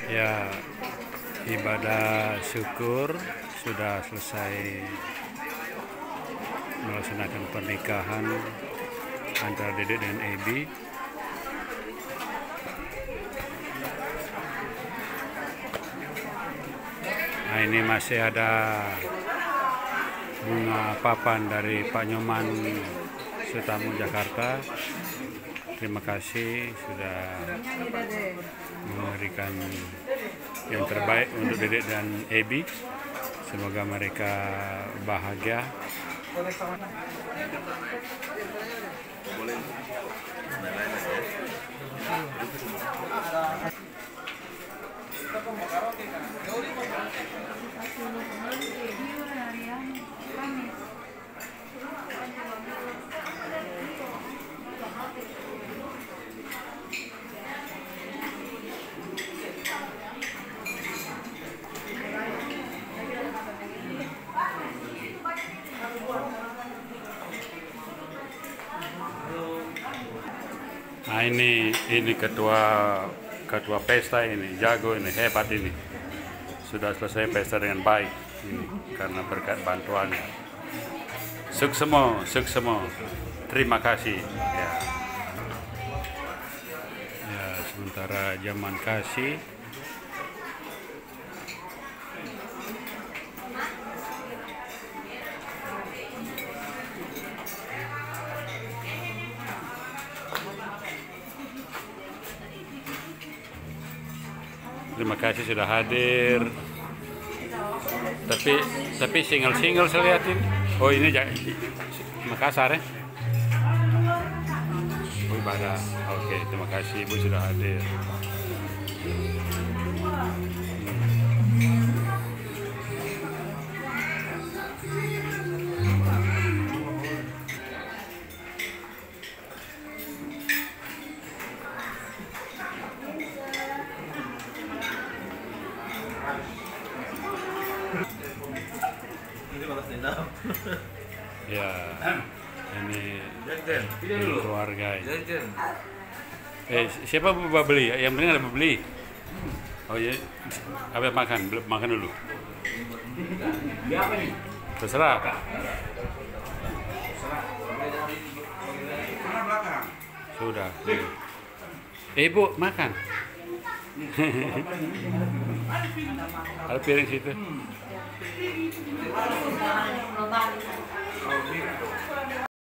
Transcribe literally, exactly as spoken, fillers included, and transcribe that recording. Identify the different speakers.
Speaker 1: Ya, ibadah syukur sudah selesai melaksanakan pernikahan antara Dedek dan Ebi. Nah, ini masih ada bunga papan dari Pak Nyoman Sutamu Jakarta. Terima kasih sudah memberikan yang terbaik untuk Dedek dan Ebi. Semoga mereka bahagia. Nah, ini ini ketua ketua pesta ini, jago ini, hebat ini. Sudah selesai pesta dengan baik ini karena berkat bantuannya. Suksemo, suksemo. Terima kasih. Ya. Ya, sementara zaman kasih terima kasih sudah hadir. Tapi tapi single-single saya lihatin. Oh, ini Makassar ya? Oh, ibadah. Oke, terima kasih Ibu sudah hadir. Ya, ini, ini keluarga. Eh, siapa bawa beli? Yang penting ada beli. Oh ya, apa makan? Makan dulu. Terserah. Sudah. Eh, Ibu, makan. Ada piring situ.